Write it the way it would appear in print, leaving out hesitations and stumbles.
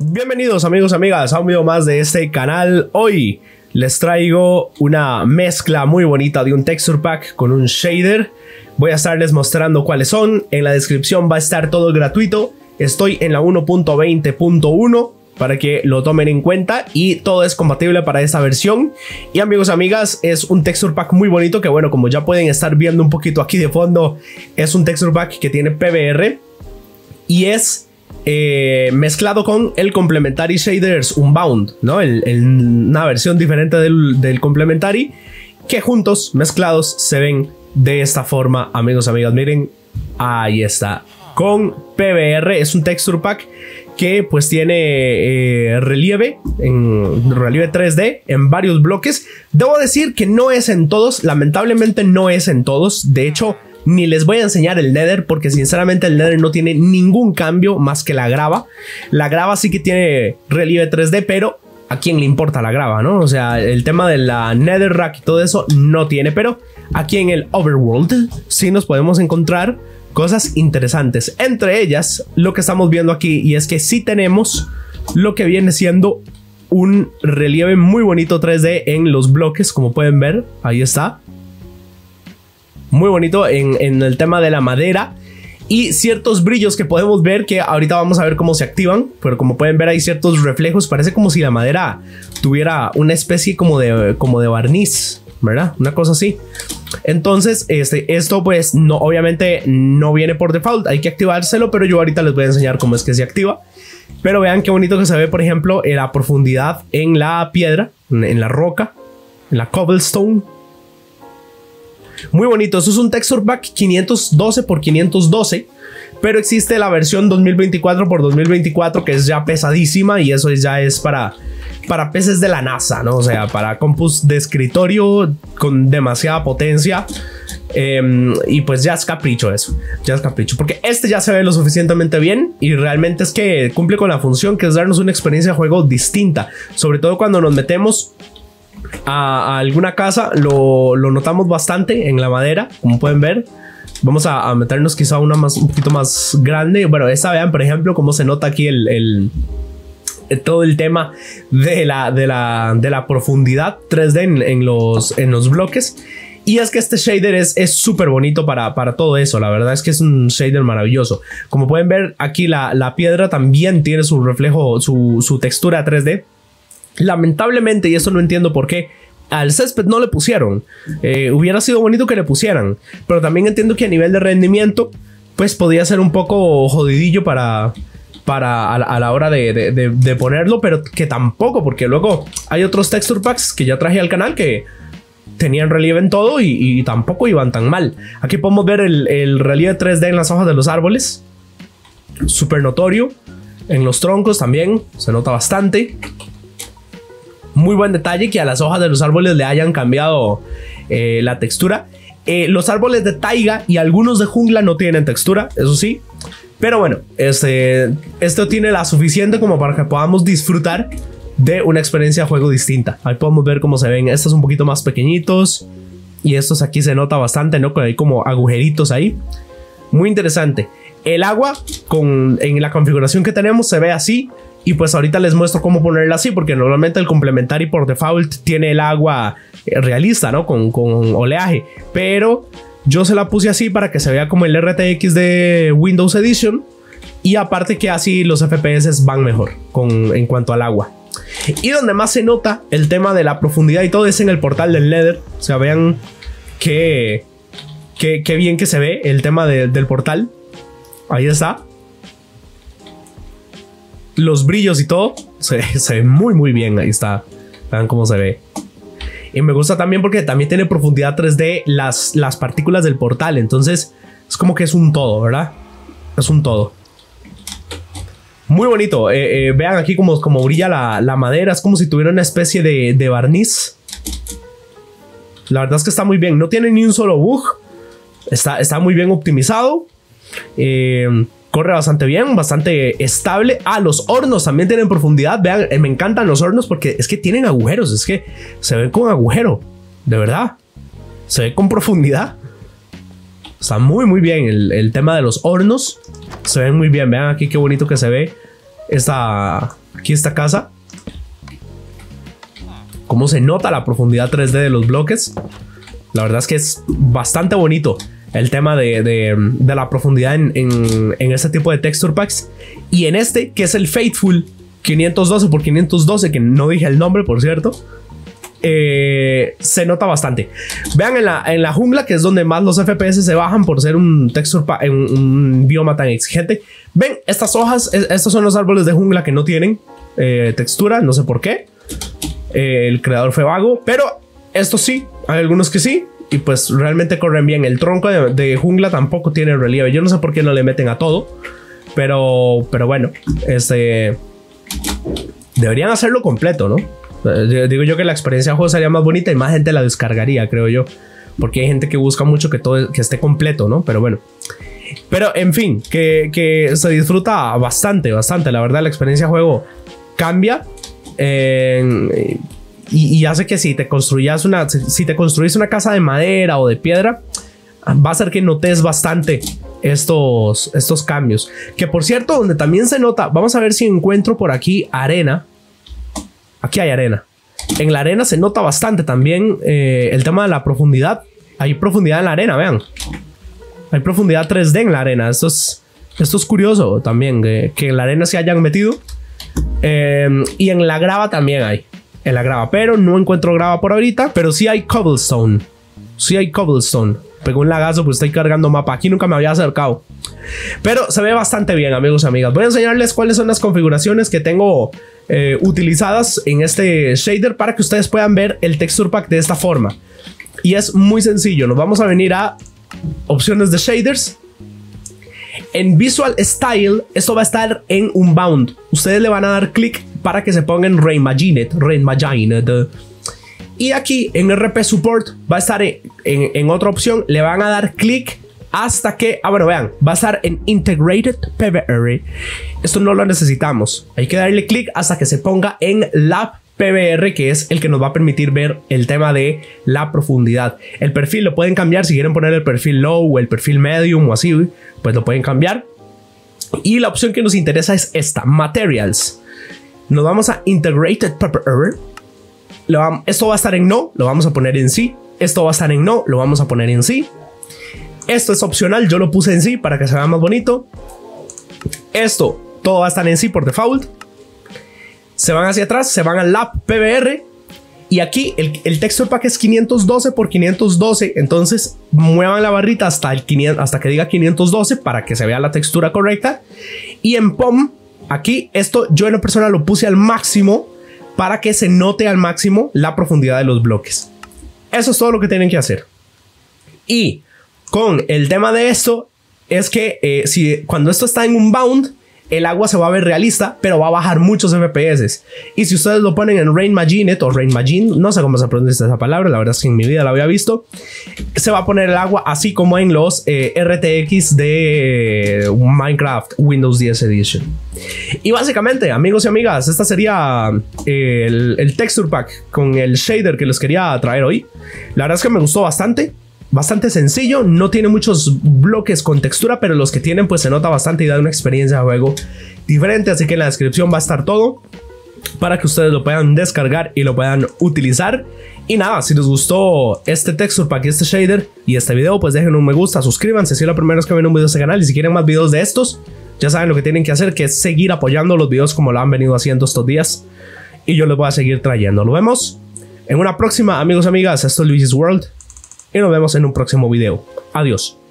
Bienvenidos amigos, amigas, a un video más de este canal. Hoy les traigo una mezcla muy bonita de un texture pack con un shader. Voy a estarles mostrando cuáles son. En la descripción va a estar todo gratuito. Estoy en la 1.20.1 para que lo tomen en cuenta y todo es compatible para esta versión. Y amigos, amigas, es un texture pack muy bonito que, bueno, como ya pueden estar viendo un poquito aquí de fondo, es un texture pack que tiene PBR y es mezclado con el Complementary Shaders Unbound, ¿no? Una versión diferente del Complementary, que juntos, mezclados, se ven de esta forma, amigos, amigas. Miren, ahí está, con PBR. Es un texture pack que pues tiene relieve 3D en varios bloques. Debo decir que no es en todos, lamentablemente no es en todos. De hecho, ni les voy a enseñar el Nether porque sinceramente el Nether no tiene ningún cambio más que la grava. La grava sí que tiene relieve 3D, pero ¿a quién le importa la grava, no? O sea, el tema de la Netherrack y todo eso no tiene, pero aquí en el Overworld sí nos podemos encontrar cosas interesantes. Entre ellas, lo que estamos viendo aquí, y es que sí tenemos lo que viene siendo un relieve muy bonito 3D en los bloques, como pueden ver. Ahí está. Muy bonito en el tema de la madera. Y ciertos brillos que podemos ver, que ahorita vamos a ver cómo se activan. Pero como pueden ver, hay ciertos reflejos. Parece como si la madera tuviera una especie como de barniz, ¿verdad? Una cosa así. Entonces, esto pues no, obviamente no viene por default. Hay que activárselo, pero yo ahorita les voy a enseñar cómo es que se activa. Pero vean qué bonito que se ve, por ejemplo, la profundidad en la piedra, en la roca, en la cobblestone. Muy bonito. Eso es un texture pack 512 x 512, pero existe la versión 2024 x 2024 que es ya pesadísima, y eso ya es para peces de la NASA, ¿no? O sea, para compus de escritorio con demasiada potencia. Y pues ya es capricho eso, ya es capricho, porque este ya se ve lo suficientemente bien y realmente es que cumple con la función, que es darnos una experiencia de juego distinta, sobre todo cuando nos metemos a alguna casa. Lo notamos bastante en la madera, como pueden ver. Vamos a meternos quizá una un poquito más grande. Bueno, esta, vean por ejemplo cómo se nota aquí todo el tema de la profundidad 3D en los bloques. Y es que este shader es súper bonito para todo eso. La verdad es que es un shader maravilloso. Como pueden ver aquí, la piedra también tiene su reflejo, su textura 3D. Lamentablemente, y eso no entiendo por qué, al césped no le pusieron. Hubiera sido bonito que le pusieran, pero también entiendo que a nivel de rendimiento pues podía ser un poco jodidillo a la hora de ponerlo, pero que tampoco, porque luego hay otros texture packs que ya traje al canal que tenían relieve en todo y tampoco iban tan mal. Aquí podemos ver el relieve 3D en las hojas de los árboles, súper notorio. En los troncos también se nota bastante. Muy buen detalle que a las hojas de los árboles le hayan cambiado la textura. Los árboles de taiga y algunos de jungla no tienen textura, eso sí. Pero bueno, esto tiene la suficiente como para que podamos disfrutar de una experiencia de juego distinta. Ahí podemos ver cómo se ven. Estos un poquito más pequeñitos y estos aquí se nota bastante, ¿no? Hay como agujeritos ahí. Muy interesante. El agua en la configuración que tenemos se ve así. Y pues ahorita les muestro cómo ponerla así, porque normalmente el Complementary por default tiene el agua realista, ¿no? Con oleaje. Pero yo se la puse así para que se vea como el RTX de Windows Edition. Y aparte que así los FPS van mejor en cuanto al agua. Y donde más se nota el tema de la profundidad y todo es en el portal del Nether. O sea, vean qué bien que se ve el tema del portal. Ahí está. Los brillos y todo se ve muy bien. Ahí está, vean cómo se ve. Y me gusta también porque también tiene profundidad 3D las partículas del portal. Entonces es como que es un todo, ¿verdad? Es un todo. Muy bonito. Vean aquí como brilla la madera. Es como si tuviera una especie de barniz. La verdad es que está muy bien. No tiene ni un solo bug. Está muy bien optimizado. Corre bastante bien, bastante estable. Los hornos también tienen profundidad. Vean, me encantan los hornos porque es que tienen agujeros. Es que se ven con agujero. De verdad. Se ve con profundidad. Está muy bien el tema de los hornos. Se ven muy bien. Vean aquí qué bonito que se ve esta Aquí esta casa. Cómo se nota la profundidad 3D de los bloques. La verdad es que es bastante bonito el tema de la profundidad en este tipo de texture packs. Y en este, que es el Faithful 512x512, que no dije el nombre, por cierto, se nota bastante. Vean en la jungla, que es donde más los FPS se bajan por ser un texture pack, un bioma tan exigente. Ven, estas hojas, estos son los árboles de jungla que no tienen textura, no sé por qué. El creador fue vago, pero estos sí, hay algunos que sí. Y pues realmente corren bien. El tronco de jungla tampoco tiene relieve. Yo no sé por qué no le meten a todo. Pero bueno, deberían hacerlo completo, ¿no? Digo yo que la experiencia de juego sería más bonita y más gente la descargaría, creo yo. Porque hay gente que busca mucho que todo que esté completo, ¿no? Pero bueno. Pero en fin, que se disfruta bastante. La verdad, la experiencia de juego cambia. Y hace que si te construyes una casa de madera o de piedra, va a hacer que notes bastante estos cambios. Que por cierto, donde también se nota, vamos a ver si encuentro por aquí arena. Aquí hay arena. En la arena se nota bastante también el tema de la profundidad. Hay profundidad en la arena, vean. Hay profundidad 3D en la arena. Esto es curioso también, que en la arena se hayan metido. Y en la grava también hay. En la grava, pero no encuentro grava por ahorita. Pero sí hay cobblestone. Pegó un lagazo, pues estoy cargando mapa. Aquí nunca me había acercado. Pero se ve bastante bien, amigos y amigas. Voy a enseñarles cuáles son las configuraciones que tengo utilizadas en este shader para que ustedes puedan ver el texture pack de esta forma. Y es muy sencillo. Nos vamos a venir a opciones de shaders. En Visual Style, esto va a estar en Unbound. Ustedes le van a dar clic para que se ponga en Reimagined. Y aquí en RP Support va a estar en otra opción. Le van a dar clic hasta que... bueno, vean, va a estar en Integrated PBR. Esto no lo necesitamos. Hay que darle clic hasta que se ponga en Lab PBR, que es el que nos va a permitir ver el tema de la profundidad. El perfil lo pueden cambiar si quieren poner el perfil low o el perfil medium o así, pues lo pueden cambiar. Y la opción que nos interesa es esta, Materials. Nos vamos a Integrated PBR. Esto va a estar en no, lo vamos a poner en sí. Esto va a estar en no, lo vamos a poner en sí. Esto es opcional, yo lo puse en sí para que se vea más bonito. Esto, todo va a estar en sí por default. Se van hacia atrás, se van al Lab PBR. Y aquí el texture pack es 512x512. Entonces muevan la barrita hasta que diga 512 para que se vea la textura correcta. Y en POM, aquí esto yo en lo personal lo puse al máximo para que se note al máximo la profundidad de los bloques. Eso es todo lo que tienen que hacer. Y con el tema de esto es que cuando esto está en Unbound, el agua se va a ver realista, pero va a bajar muchos FPS. Y si ustedes lo ponen en Reimagined o Reimagined, no sé cómo se pronuncia esa palabra, la verdad es que en mi vida la había visto, se va a poner el agua así como en los RTX de Minecraft Windows 10 Edition. Y básicamente, amigos y amigas, esta sería el texture pack con el shader que les quería traer hoy. La verdad es que me gustó bastante. Bastante sencillo, no tiene muchos bloques con textura, pero los que tienen pues se nota bastante y da una experiencia de juego diferente. Así que en la descripción va a estar todo para que ustedes lo puedan descargar y lo puedan utilizar. Y nada, si les gustó este texture pack y este shader y este video, pues dejen un me gusta, suscríbanse si es la primera vez que ven un video de este canal. Y si quieren más videos de estos, ya saben lo que tienen que hacer, que es seguir apoyando los videos como lo han venido haciendo estos días. Y yo les voy a seguir trayendo. Nos vemos en una próxima, amigos y amigas. Esto es Luigi's World. Y nos vemos en un próximo video. Adiós.